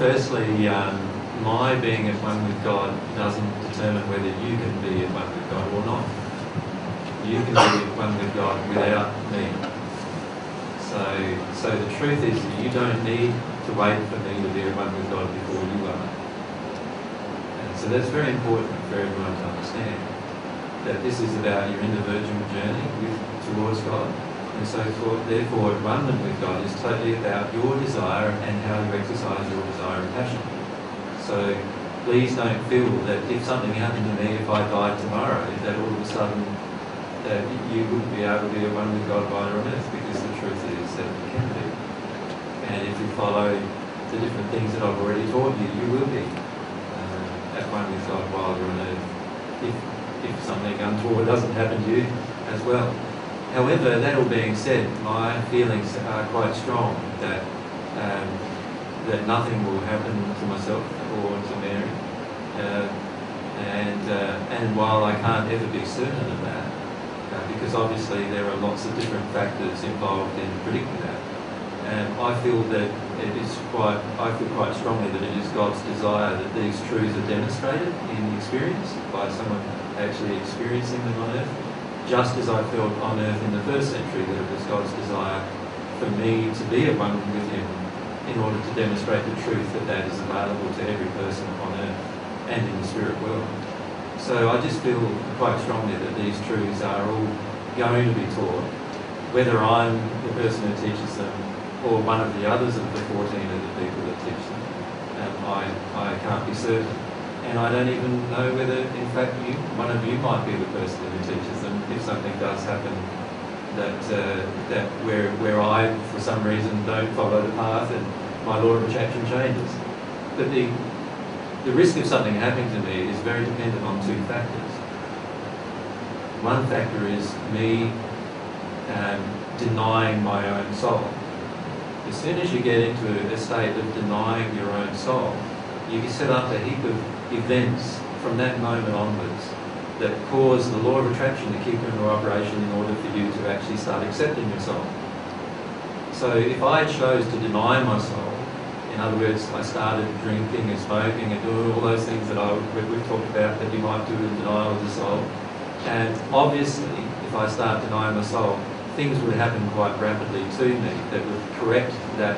firstly, my being at one with God doesn't determine whether you can be at one with God or not. You can be at one with God without me. So the truth is that you don't need to wait for me to be at one with God before you are. And so that's very important for everyone to understand, that this is about your individual journey towards God. And so therefore, one with God is totally about your desire and how you exercise your desire and passion. So please don't feel that if something happened to me, if I died tomorrow, that all of a sudden that you wouldn't be able to be at one with God while you're on earth, because the truth is that you can be. And if you follow the different things that I've already taught you, you will be at one with God while you're on earth, if something untoward doesn't happen to you as well. However, that all being said, my feelings are quite strong that nothing will happen to myself or to Mary, and while I can't ever be certain of that, because obviously there are lots of different factors involved in predicting that, and I feel quite strongly that it is God's desire that these truths are demonstrated in experience by someone actually experiencing them on earth. Just as I felt on earth in the first century that it was God's desire for me to be at one with Him in order to demonstrate the truth that is available to every person on earth and in the spirit world. So I just feel quite strongly that these truths are all going to be taught, whether I'm the person who teaches them or one of the others of the 14 of the people that teach them. I can't be certain. And I don't even know whether, in fact, one of you might be the person who teaches them if something does happen that where I, for some reason, don't follow the path and my law of attraction changes. But the risk of something happening to me is very dependent on two factors. One factor is me denying my own soul. As soon as you get into a state of denying your own soul, you can set up a heap of events from that moment onwards that cause the law of attraction to kick into operation in order for you to actually start accepting your soul. So if I chose to deny my soul, in other words, I started drinking and smoking and doing all those things that we've talked about that you might do in denial of the soul, and obviously if I start denying my soul, things would happen quite rapidly to me that would correct that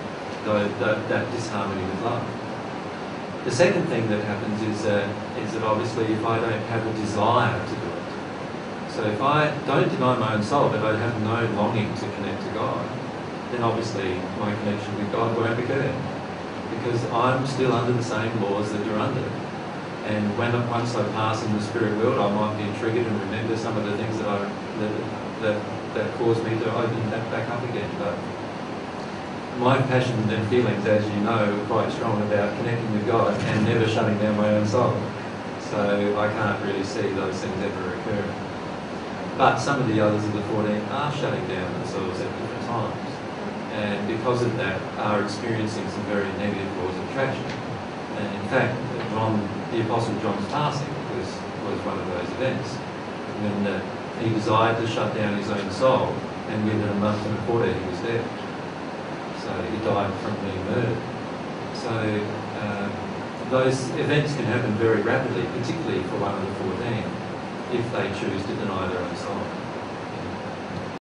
disharmony with love. The second thing that happens is that obviously if I don't have a desire to do it, so if I don't deny my own soul but I have no longing to connect to God, then obviously my connection with God won't occur, because I'm still under the same laws that you're under. And once I pass in the spirit world, I might be triggered and remember some of the things that caused me to open that back up again. But my passions and feelings, as you know, are quite strong about connecting with God and never shutting down my own soul. So I can't really see those things ever occurring. But some of the others of the 14 are shutting down themselves at different times, and because of that are experiencing some very negative laws of attraction. And in fact, the Apostle John's passing was one of those events, when he desired to shut down his own soul, and within a month and a quarter he was dead. So he died from being murdered. So those events can happen very rapidly, particularly for one of the 14, if they choose to deny their own soul.